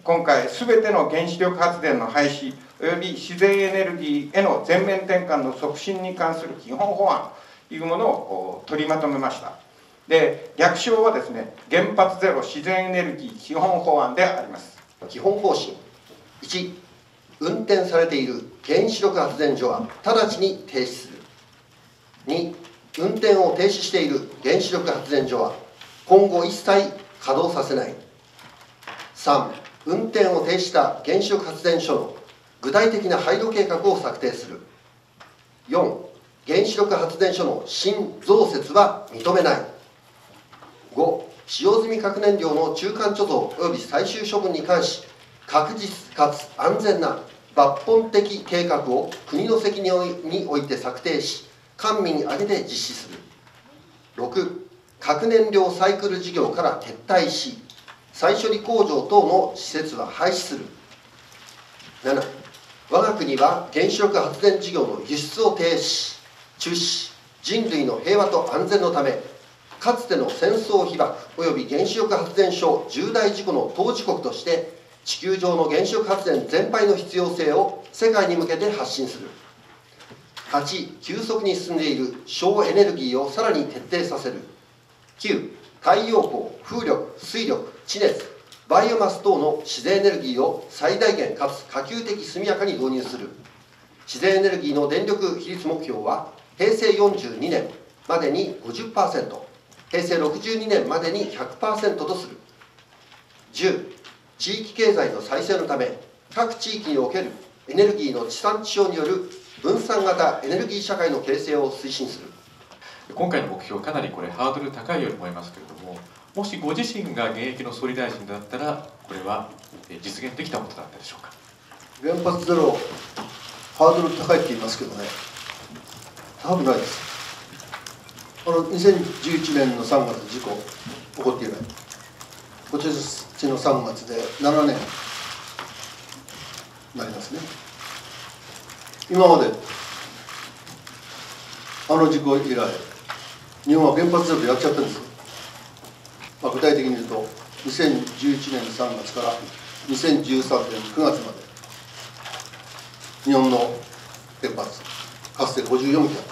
今回、すべての原子力発電の廃止、および自然エネルギーへの全面転換の促進に関する基本法案というものを取りまとめました。で、略称はですね、原発ゼロ自然エネルギー基本法案であります。 基本方針1、運転されている原子力発電所は直ちに停止する。2、運転を停止している原子力発電所は今後一切稼働させない。3、運転を停止した原子力発電所の具体的な廃炉計画を策定する。4、原子力発電所の新増設は認めない。5、使用済み核燃料の中間貯蔵及び最終処分に関し、確実かつ安全な抜本的計画を国の責任において策定し、官民挙げて実施する。6、核燃料サイクル事業から撤退し、再処理工場等の施設は廃止する。7、我が国は原子力発電事業の輸出を停止、中止、人類の平和と安全のため、かつての戦争被爆及び原子力発電所重大事故の当事国として、地球上の原子力発電全般の必要性を世界に向けて発信する。8、急速に進んでいる省エネルギーをさらに徹底させる。9、太陽光、風力、水力、地熱、バイオマス等の自然エネルギーを最大限かつ可及的速やかに導入する。自然エネルギーの電力比率目標は、平成42年までに 50%、平成62年までに 100% とする。10、地域経済の再生のため、各地域におけるエネルギーの地産地消による分散型エネルギー社会の形成を推進する。 今回の目標、かなりこれハードル高いように思いますけれども、もしご自身が現役の総理大臣だったら、これは実現できたことだったでしょうか。 原発ゼロ、ハードル高いって言いますけどね、高くないです。2011年の3月、事故起こって以来、今年の3月で7年になりますね。今まで事故以来、日本は原発ゼロでやっちゃったんですよ。具体的に言うと、2011年3月から2013年9月まで、日本の原発、かつて54基あった。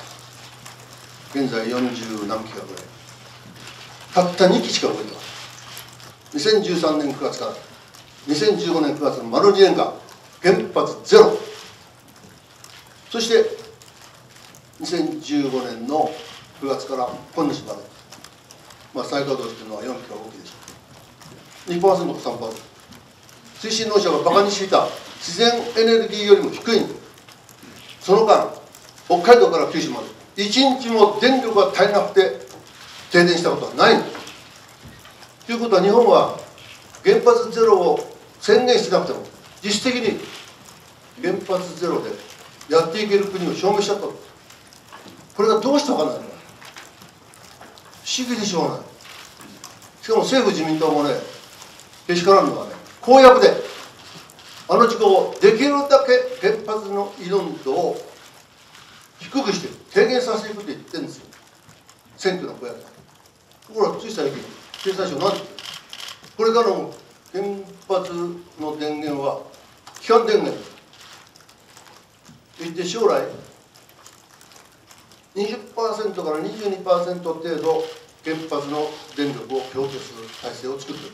現在40何基かぐらい。たった2基しか動いてない。2013年9月から2015年9月の丸2年間、原発ゼロ。そして、2015年の9月から今日まで、再稼働しているのは4基か5基でしょう。2% か 3%。推進農者がバカにしていた自然エネルギーよりも低いんです。その間、北海道から九州まで、1日も電力が足りなくて停電したことはないんです。ということは、日本は原発ゼロを宣言してなくても、実質的に原発ゼロでやっていける国を証明しちゃった。これがどうして分かんないのか。不思議でしょうがない。しかも政府自民党もね、けしからんのはね、公約で、事故をできるだけ原発の依存度を低くして、低減させていくって言ってるんですよ。選挙の公約だ。ところがつい最近、経産省なんて言ってる。これからの原発の電源は、基幹電源。といって将来、20% から 22% 程度原発の電力を供給する体制を作っている。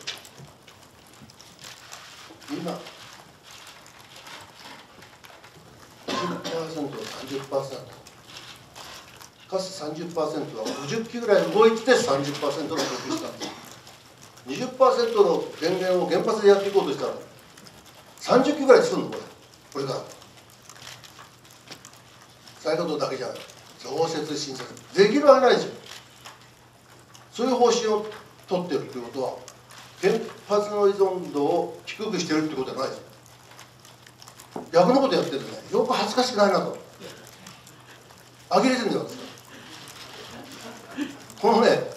今 20% 30%かつ 30% は50基ぐらい動いて 30% の供給したんです。20% の電源を原発でやっていこうとしたら30基ぐらい作るのこれから再稼働だけじゃない、増設新設できるわけないですよ。そういう方針を取っているということは、原発の依存度を低くしているということじゃないですよ。逆のことやってるんでね、よく恥ずかしくないなと。呆れてるんだよ、私。このね、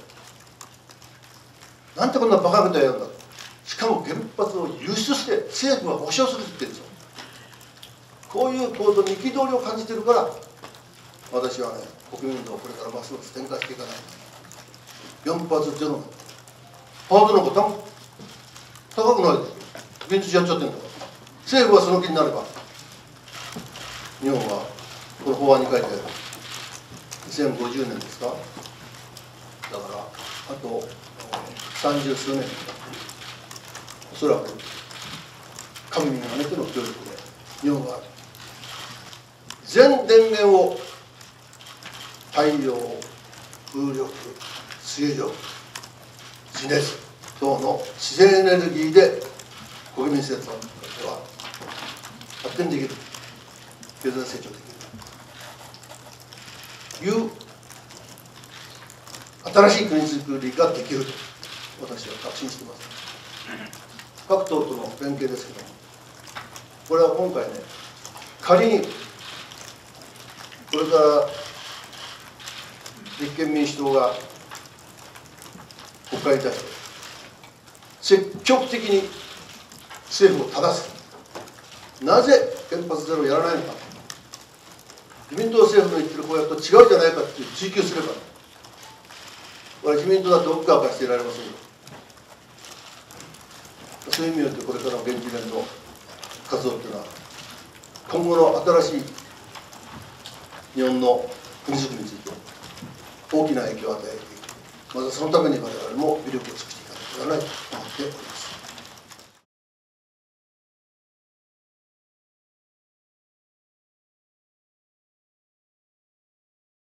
なんてこんなバカみたいなやるんだ。しかも原発を輸出して政府は保証するって言ってるんですよ。こういう行動に憤りを感じてるから、私はね、国民運動をこれからますます展開していかない。原発ゼロのハードルのこと高くないですよ。 現地やっちゃってるんだから、政府はその気になれば、日本はこの法案に書いてある2050年ですか、だからあと30数年、おそらく官民挙げての協力で、日本は全電源を太陽、風力、水力、地熱等の自然エネルギーで国民生活は発展できる、経済成長できるという新しい国づくりができると私は確信しています。各党との連携ですけども、これは今回ね、仮にこれから立憲民主党が国会に対して積極的に政府を正す、なぜ原発ゼロをやらないのか、自民党政府の言ってる公約と違うじゃないかっていう追及すれば、これ自民党だって奥側からしていられませんよ。そういう意味によってこれからの現地連の活動っていうのは、今後の新しい日本の国づくりについて大きな影響を与えていく、まずそのために我々も微力を尽くしていかなければならないと思っております。